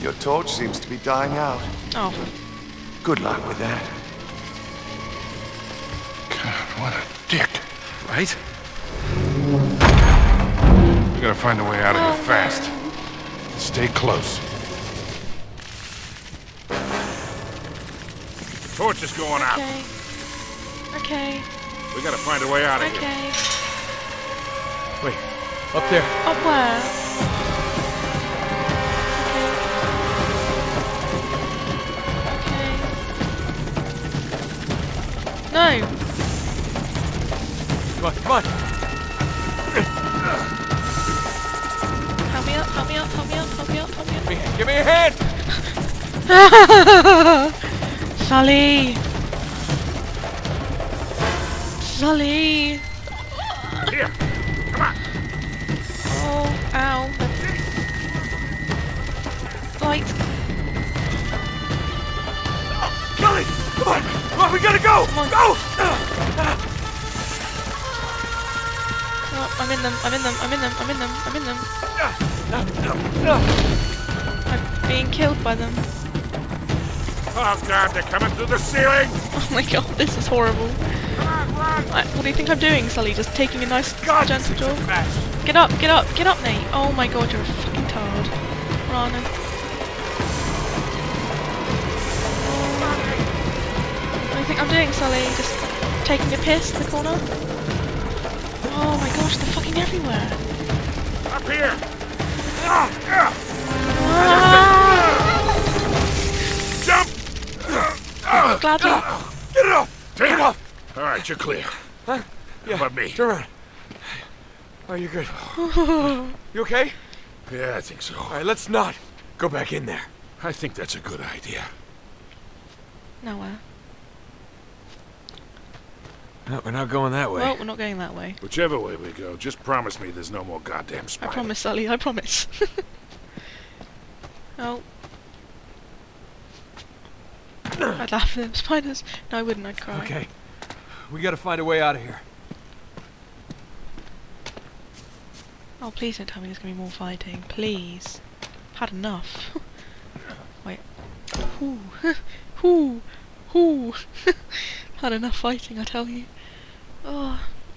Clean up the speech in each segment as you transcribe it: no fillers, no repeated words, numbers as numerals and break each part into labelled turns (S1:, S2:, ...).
S1: Your torch seems to be dying out.
S2: Oh.
S1: Good luck with that.
S3: God, what a dick.
S4: Right?
S3: We gotta find a way out of here fast. Stay close. Torch is going out.
S2: Okay. Okay.
S3: We gotta find a way out of here.
S2: Okay.
S4: Wait, up there.
S2: Up where? Okay. No!
S4: Come on, come on.
S2: Help me up, help me up, help me up, help me up, help me up.
S4: Give me a hand!
S2: Sully! Sully!
S3: Here, come on.
S2: Oh, ow. Light.
S4: Sully! Come on! Come on, we gotta go!
S2: Come on.
S4: Go!
S2: Oh, I'm in them, I'm in them, I'm in them, I'm in them, I'm in them. I'm being killed by them.
S3: Oh God, they're coming through the ceiling!
S2: Oh my god, this is horrible. What do you think I'm doing, Sully? Just taking a nice gentle job? Get up, Nate! Oh my god, you're a fucking tard. Run. What do you think I'm doing, Sully? Just taking a piss in the corner? Oh my gosh, they're fucking everywhere.
S3: Up here!
S2: Ah!
S3: Jump!
S2: Gladly.
S4: Get it off!
S3: Take
S4: Get
S3: it
S4: off!
S3: Alright, you're clear.
S4: Huh? Yeah.
S3: How about me?
S4: Turn around. Oh, you're good. You okay?
S3: Yeah, I think so.
S4: Alright, let's not go back in there.
S3: I think that's a good idea.
S2: Nowhere.
S4: No, we're not going that way.
S2: Well, we're not going that way.
S3: Whichever way we go, just promise me there's no more goddamn
S2: I
S3: spiders.
S2: promise, Sully, I promise. Oh. I'd laugh at them. Spiders. No, I wouldn't, I'd cry.
S4: Okay. We gotta find a way out of here.
S2: Oh, please don't tell me there's going to be more fighting. Please. Had enough. Wait. Ooh. Ooh. Ooh. Had enough fighting, I tell you. Oh.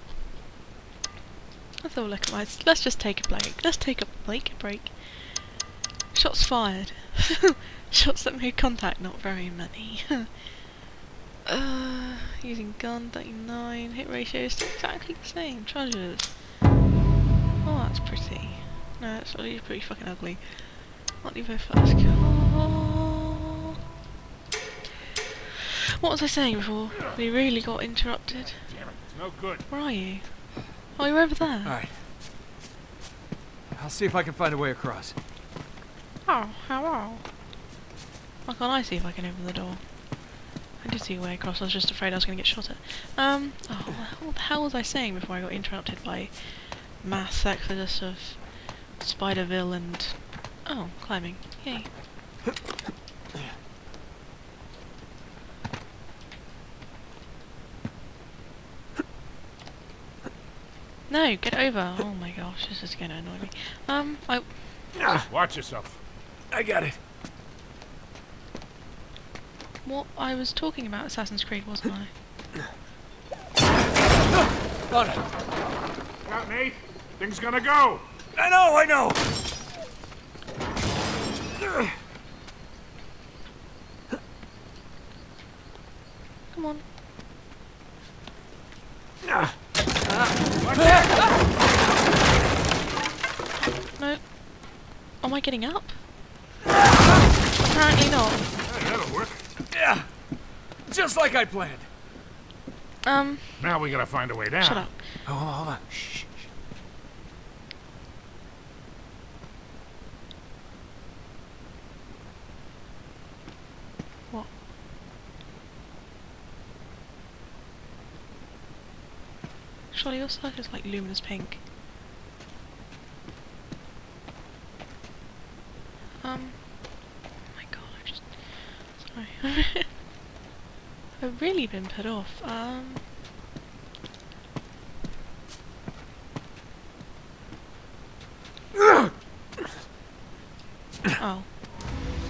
S2: I thought, look at my... Let's just take a break. Let's take a break. Shots fired. Shots that made contact, not very many. Using gun 39. Hit ratio is still exactly the same. Treasures. Oh, that's pretty. No, that's really pretty fucking ugly. Not leave her first. Oh. What was I saying before? We really got interrupted.
S3: Damn it, it's no good.
S2: Where are you? Oh, you're over there.
S4: Alright. I'll see if I can find a way across.
S2: Oh, hello. Why can't I see if I can open the door? I did see a way across, I was just afraid I was going to get shot at. Oh, what the hell was I saying before I got interrupted by mass exodus of Spiderville and... Oh, climbing. Yay. No, get over! Oh my gosh, this is going to annoy me.
S3: Watch yourself.
S4: I got it.
S2: What I was talking about Assassin's Creed, wasn't I?
S4: On it.
S3: Got me. Thing's gonna go.
S4: I know!
S2: Come on. No. Am I getting up? Apparently not.
S3: Hey, that'll work.
S4: Yeah! Just like I planned.
S3: Now we gotta find a way down.
S2: Shut up.
S4: Oh, hold on. Shh.
S2: What? Surely your side is like luminous pink. Oh my god, sorry. I've really been put off. Oh.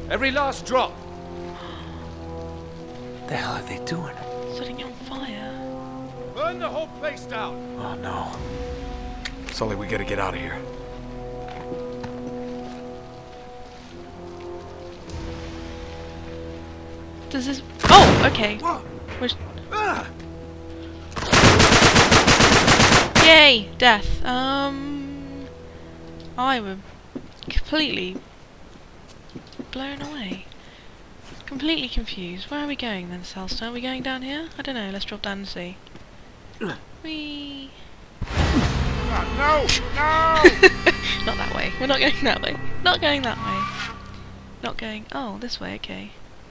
S4: Every last drop.
S5: The hell are they doing?
S2: Setting it on fire.
S4: Burn the whole place down.
S5: Oh no.
S4: Sully, we gotta get out of here.
S2: Does this... Oh, okay. Which... Yay! Death. I was completely blown away. Completely confused. Where are we going then, Salster? Are we going down here? I don't know. Let's drop down and see. Whee!
S3: No! No!
S2: Not that way. We're not going that way. Not going that way. Not going... Oh, this way. Okay.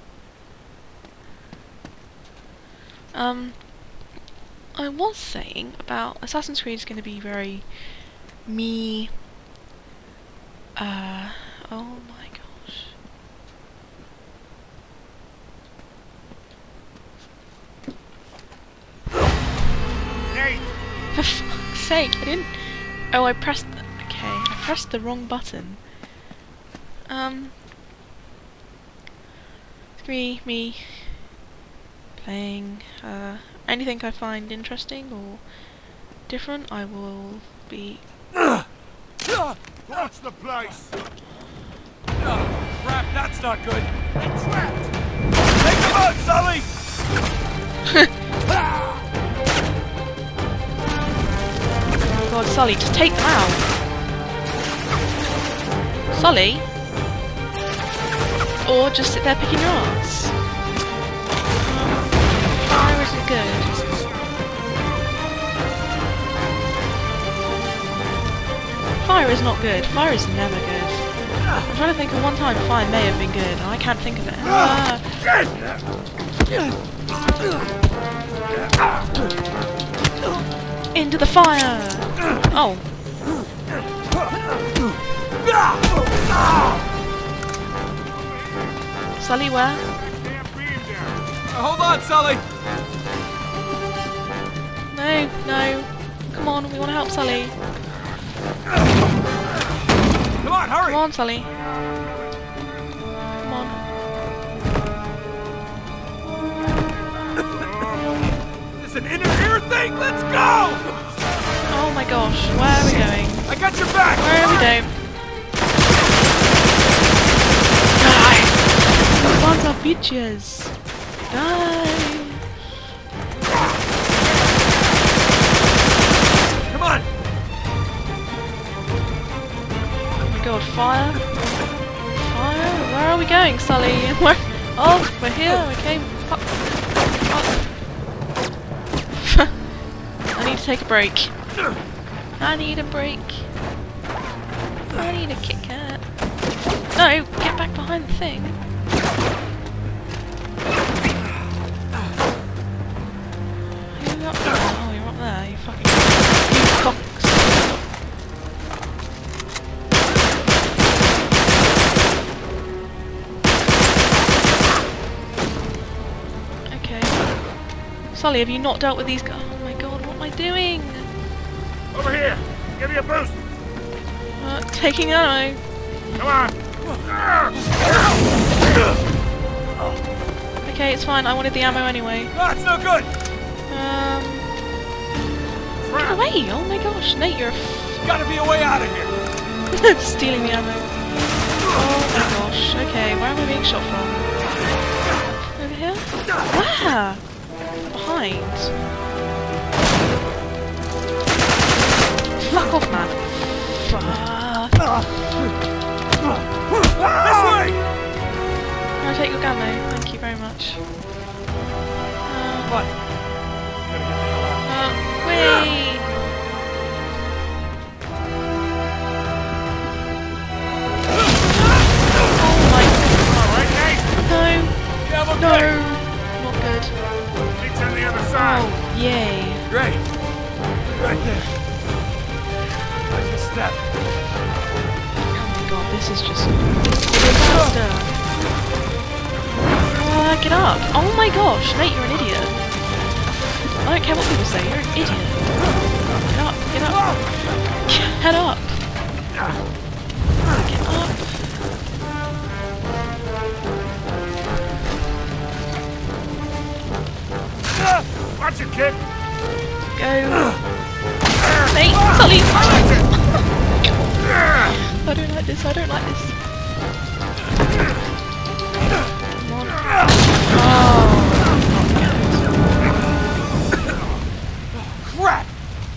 S2: I was saying about Assassin's Creed is going to be very me. Oh my gosh.
S3: Nate!
S2: For fuck's sake, I didn't. Oh, I pressed. Okay, I pressed the wrong button. It's gonna be me playing anything I find interesting or different. I will be.
S3: Watch the place!
S4: Oh, crap, that's not good. Trapped! Take him out, Sully!
S2: Oh God, Sully, just take them out. Sully? Or just sit there picking your ass. Fire isn't good. Fire is not good. Fire is never good. I'm trying to think of one time fire may have been good, and I can't think of it. Into the fire! Oh. Sully, where?
S4: Hold on, Sully!
S2: No, no. Come on, we want to help Sully.
S4: Come on, hurry!
S2: Come on, Sully. Come on.
S4: Is this an inner ear thing? Let's go!
S2: Oh my gosh, where are we going?
S4: I got your back!
S2: Where are we going? Die! Those ones are bitches. Die!
S4: Come on!
S2: Oh my god, fire! Fire? Where are we going, Sully? Where? Oh, we're here, okay. Fuck. Fuck. I need to take a break. I need a break. I need a Kit Kat. No, get back behind the thing. You up there? Oh, you're up there, you fucking... You fox. Okay. Sully, have you not dealt with these guys? Oh my god, what am I doing?
S3: Over here! Give me a boost!
S2: Taking ammo.
S3: Come on!
S2: Okay, it's fine. I wanted the ammo anyway.
S4: That's no good!
S2: Get away! Oh my gosh, Nate, you're
S4: Gotta be a way out of here!
S2: stealing the ammo. Oh my gosh. Okay, where am I being shot from? Over here? Ah! Behind. Fuck off, man. Fuck.
S4: This way!
S2: Can I take your ammo? Thank you very much.
S4: What?
S2: Wait! Oh my
S3: Alright, Nate!
S2: god.
S4: Yeah, I'm
S2: No!
S4: okay.
S2: No! Not good.
S3: Meet you on the other side!
S2: Oh, yay.
S4: Great. Right there. Watch your step.
S2: Oh my god, this is just a disaster. Get up! Oh my gosh, Nate, you're an idiot. I don't care what people say, you're an idiot. Get up, get up. Head up. Get up.
S3: Watch it, kid.
S2: Go. Nate, Sully. I don't like this. I don't like this. Come on. Oh.
S4: Crap!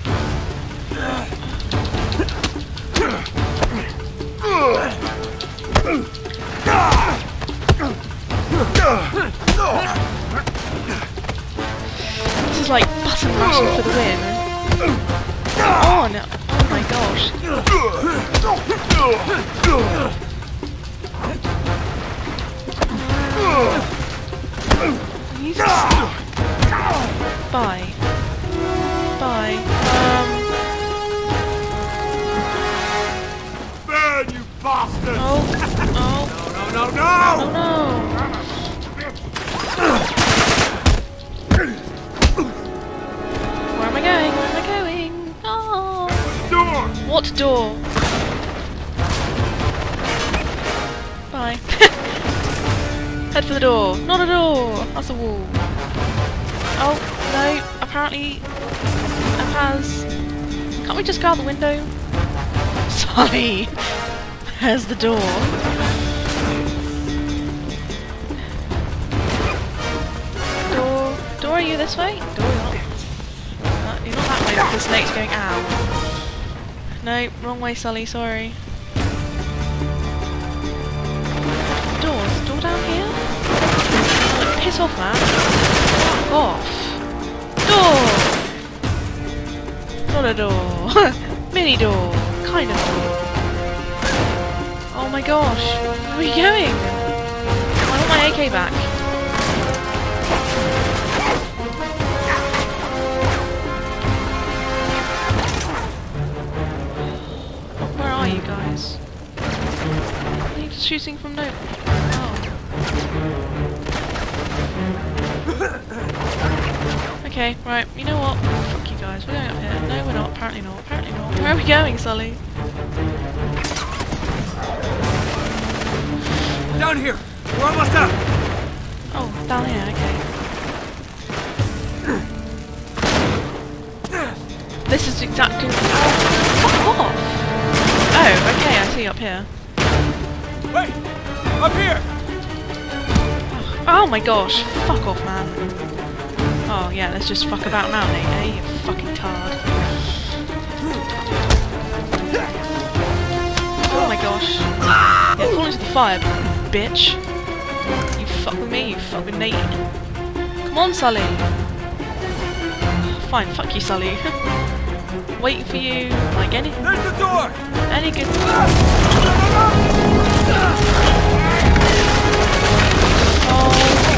S2: This is like button mashing for the win. Come on! Oh my gosh. Bye. Bye.
S3: Burn, you bastard!
S2: Oh. Oh.
S3: No!
S2: Oh no. Where am I going? Where am I going? Oh.
S3: Door!
S2: What door? Bye. Head for the door. Not a door. That's a wall. Oh no. Apparently, can't we just go out the window? Sorry. There's the door. Door, are you this way? Door, you're not. You're not that way because the snake's going out. No, wrong way, Sully, sorry. Door down here? Oh, piss off, man. Fuck off. Door! Not a door. Mini door. Kind of door. Oh my gosh. Where are we going? I want my AK back. Where are you guys? Are you just shooting from nowhere? Oh. Okay, right, you know what? Fuck you guys, we're going up here. No, we're not. Apparently not. Apparently not. Where are we going, Sully?
S4: Down here! We're almost up!
S2: Oh, down here, okay. This is exactly... Oh, fuck off! Oh, okay, I see up here.
S4: Wait! Up here!
S2: Oh my gosh, fuck off, man. Oh yeah, let's just fuck about now, Nate, eh? You fucking tard. Oh my gosh. Yeah, fall into the fire, bitch. You fuck with me, you fuck with Nate. Come on, Sully. Fine, fuck you, Sully. Waiting for you, like any...
S4: There's the door!
S2: Any good... Oh.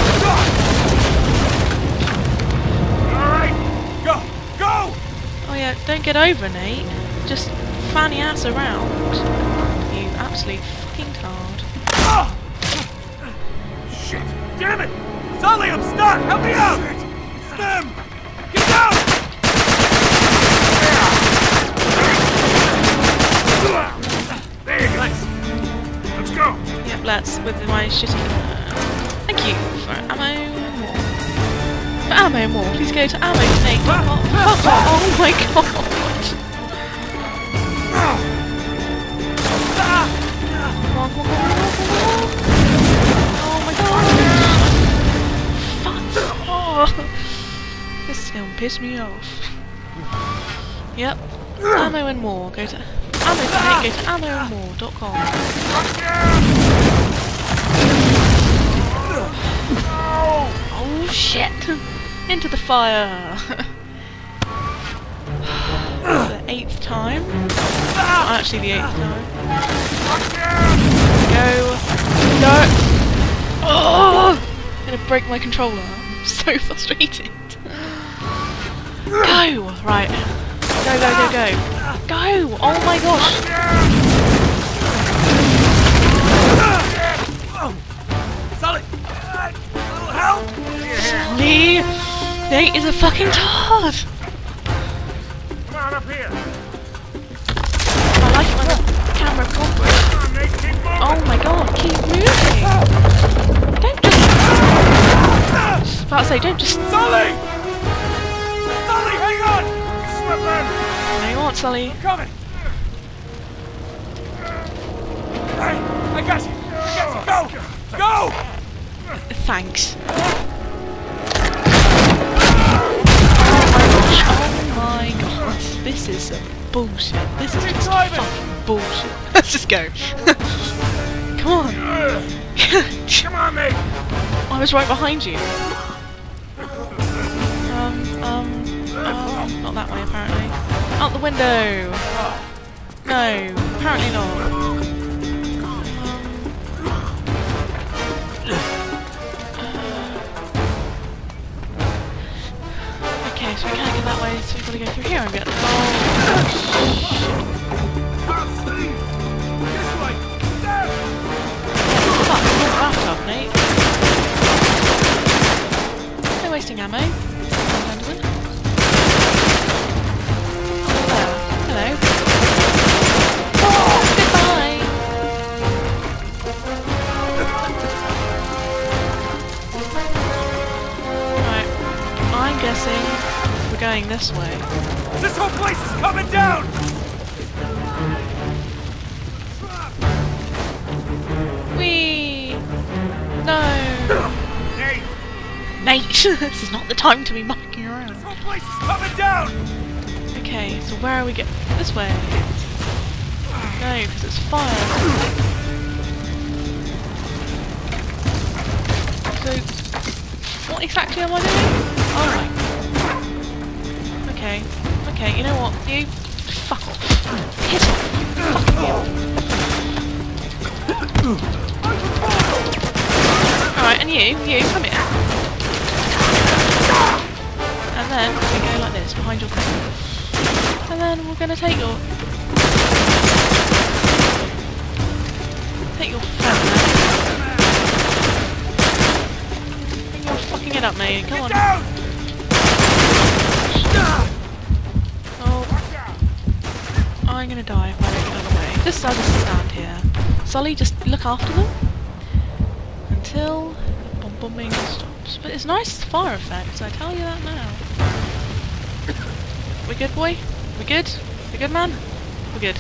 S4: Alright! Go! Go!
S2: Oh yeah, don't get over, Nate. Just fan your ass around. You absolute fucking tard.
S4: Oh! Shit! Damn it! Sully, I'm stuck! Help me out! It's them! Get down!
S3: There you go.
S4: Nice.
S3: Let's go.
S2: Yep, let's, with my shitty... thank you for ammo and more. For ammo and more, please go to ammo Nate. Oh my god! Come on. Oh my god! Fuck! Oh. This is gonna piss me off. Yep. Ammo and more. Go to ammo for Nate, go to ammoandmore.com. Oh shit! Into the fire! The 8th time? Not actually the 8th time. Go! Go! Oh! I'm gonna break my controller. I'm so frustrated. Go! Right. Go! Go! Oh my gosh!
S4: Sully! A little help!
S2: Sully! Nate is a fucking tard!
S3: Come on up here.
S2: I like it when the camera cooperates.
S3: Come on, Nate, keep moving.
S2: Oh my god, keep moving! Don't just... I was about to say, don't just...
S4: Sully!
S2: on, Sully.
S4: I'm coming! I got you! I got you! Go! Go!
S2: Thanks. Oh my god. This is some bullshit. This is just fucking bullshit. Let's just go. Come on.
S4: Come on, mate!
S2: I was right behind you. Not that way apparently. Out the window! No, apparently not. Okay, so we can't get that way, so we've got to go through here and get... Oh, fuck, you're bathtub, Nate. No wasting ammo. Anderson. Hello. Oh, goodbye! Right, I'm guessing we're going this way.
S4: This whole place is coming down!
S2: Whee! No!
S4: Nate!
S2: Nate! This is not the time to be mucking around.
S4: This whole place is coming down!
S2: Okay, so where are we going? This way. No, because it's fire. So, what exactly am I doing? Alright. Okay. Okay, you know what? You... Fuck off. Piss off. Fucking hell. Alright, and you, come here. And then we go like this, behind your back. And then we're gonna take your... Take your phone, man. Bring your fucking head up, mate. Come on. Oh. I'm gonna die if I don't get out of the way. Just I'll just stand here. Sully, just look after them. Until the bombing stops. But it's nice fire effects, I tell you that now. We good, boy? We good? We good, man? We're good.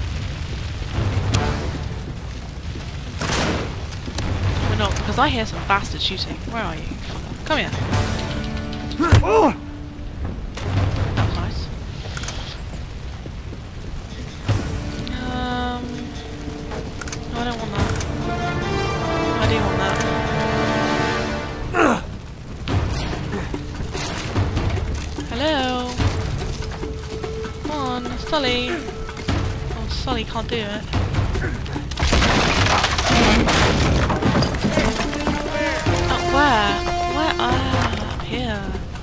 S2: We're not, because I hear some bastard shooting. Where are you? Come here. That was nice. No, I don't want that. I do want that. Hello? Come on, Sully. Oh, Sully can't do it. Oh, where? Where? Ah, up here.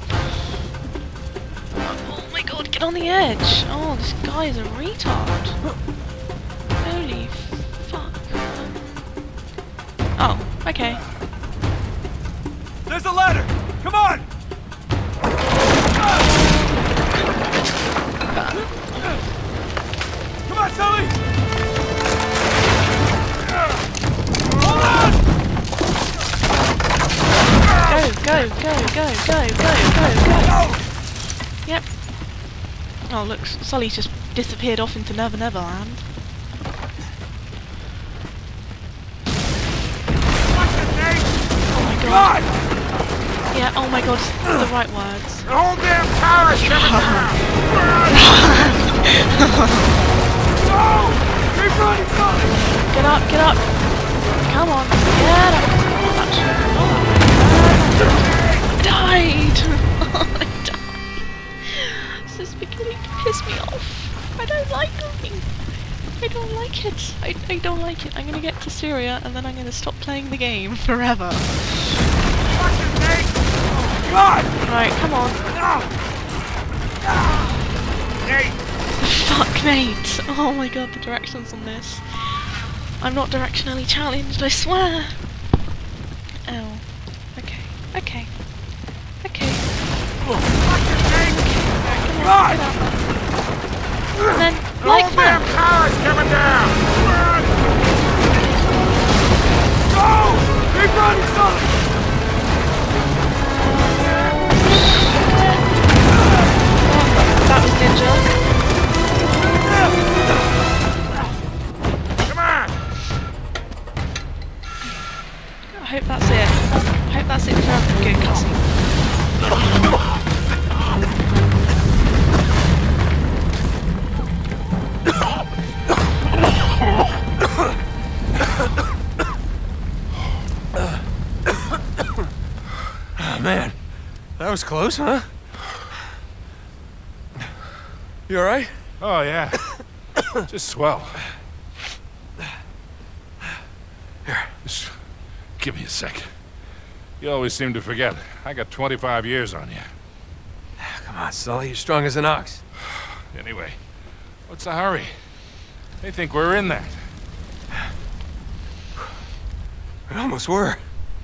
S2: Oh my god, get on the edge! Oh, this guy is a retard. Holy fuck. Oh, okay.
S4: There's a ladder! Come on! Come on, Sully! Hold on!
S2: Go! Yep. Oh look, Sully's just disappeared off into Never Never Land. Oh my god. Yeah, oh my god, the right words.
S3: The whole damn tower's coming down!
S4: No! Keep running, Sully!
S2: Get up! Come on, get up! I died! I died! This is beginning to piss me off. I don't like it. I don't like it. I don't like it. I'm gonna get to Syria and then I'm gonna stop playing the game forever.
S4: God!
S2: Right, come on.
S4: Nate!
S2: Fuck, mate! Oh my god, the directions on this. I'm not directionally challenged, I swear! Oh. Okay.
S4: God!
S2: And then, like that!
S3: Tower's coming down!
S4: Go! Keep running, Sully!
S2: That was ninja.
S6: was close, huh? You alright?
S3: Oh, yeah. Just swell.
S6: Here.
S3: Just give me a sec. You always seem to forget. I got 25 years on you.
S6: Come on, Sully, you're strong as an ox.
S3: Anyway, what's the hurry? They think we're in that.
S6: We almost were.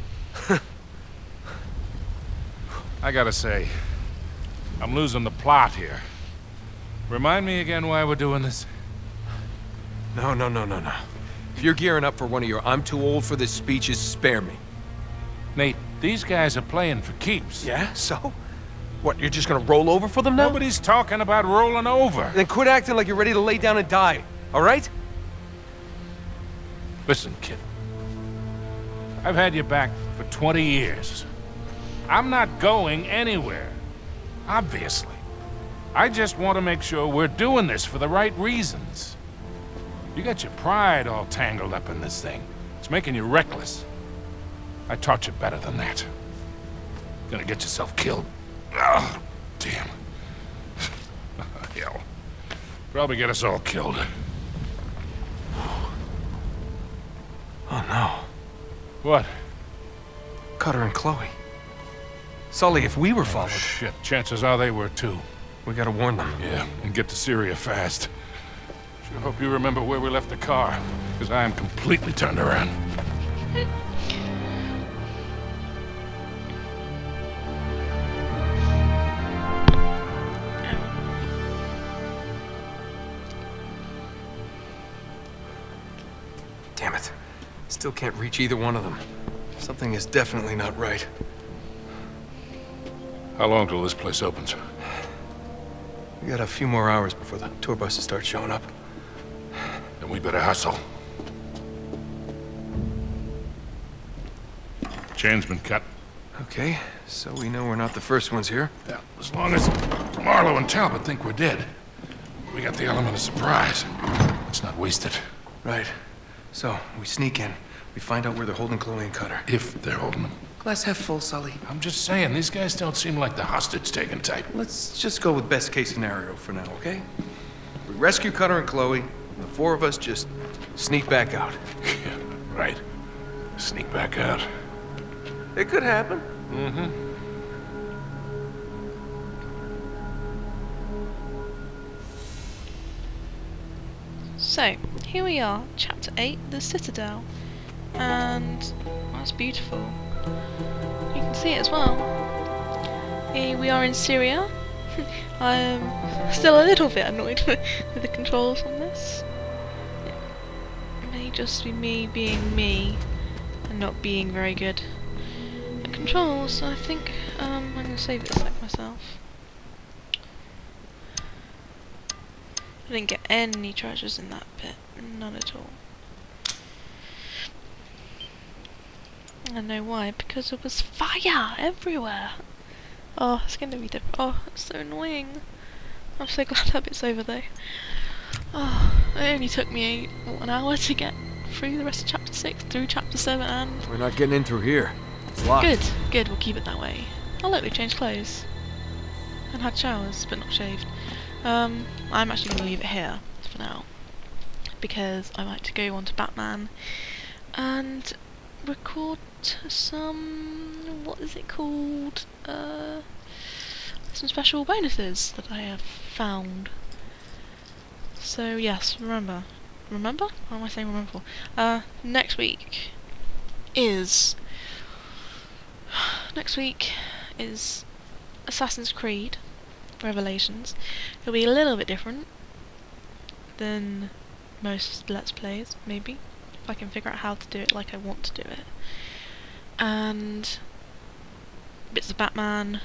S3: I gotta say, I'm losing the plot here. Remind me again why we're doing this?
S6: No. If you're gearing up for one of your I'm too old for this speeches, spare me.
S3: Nate, these guys are playing for keeps.
S6: Yeah? So? What, you're just gonna roll over for them now?
S3: Nobody's talking about rolling over.
S6: Then quit acting like you're ready to lay down and die, all right?
S3: Listen, kid. I've had you back for 20 years. I'm not going anywhere. Obviously. I just want to make sure we're doing this for the right reasons. You got your pride all tangled up in this thing. It's making you reckless. I taught you better than that. Gonna get yourself killed. Oh, damn. Hell. Probably get us all killed.
S6: Oh, no.
S3: What?
S6: Cutter and Chloe. Sully, if we were followed...
S3: Oh, shit. Chances are they were too.
S6: We gotta warn them.
S3: Yeah, and get to Syria fast. Sure hope you remember where we left the car, because I am completely turned around.
S6: Damn it. Still can't reach either one of them. Something is definitely not right.
S3: How long till this place opens?
S6: We got a few more hours before the tour buses start showing up.
S3: Then we better hustle. Chain's been cut.
S6: Okay, so we know we're not the first ones here.
S3: Yeah, as long as Marlowe and Talbot think we're dead, we got the element of surprise. Let's not waste it.
S6: Right. So, we sneak in. We find out where they're holding Chloe and Cutter.
S3: If they're holding them.
S6: Glass half full, Sully.
S3: I'm just saying, these guys don't seem like the hostage-taking type.
S6: Let's just go with best case scenario for now, okay? We rescue Cutter and Chloe, and the four of us just sneak back out.
S3: Yeah, right. Sneak back out.
S6: It could happen.
S3: Mm-hmm.
S2: So, here we are, Chapter 8, The Citadel. And that's beautiful. You can see it as well. Here we are in Syria. I'm still a little bit annoyed with the controls on this. It may just be me being me and not being very good at controls, so I think I'm going to save it a sec myself. I didn't get any treasures in that bit, none at all. I know why, because there was fire everywhere! Oh, it's going to be different. Oh, it's so annoying. I'm so glad that bit's over though. Oh, it only took me an hour to get through the rest of Chapter 6, through Chapter 7 and...
S6: We're not getting in through here. It's locked.
S2: Good, we'll keep it that way. Oh look, we've changed clothes. And had showers, but not shaved. I'm actually going to leave it here for now. Because I like to go on to Batman and record some... what is it called? Some special bonuses that I have found. So yes, remember? What am I saying remember for? Next week is Assassin's Creed Revelations. It'll be a little bit different than most Let's Plays, maybe, if I can figure out how to do it like I want to do it. And bits of Batman.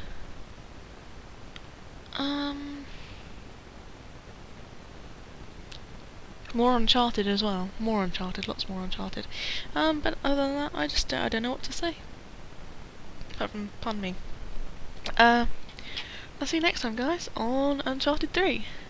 S2: More Uncharted as well. More Uncharted, lots more Uncharted. But other than that, I don't know what to say. Apart from, pardon me. I'll see you next time, guys, on Uncharted 3.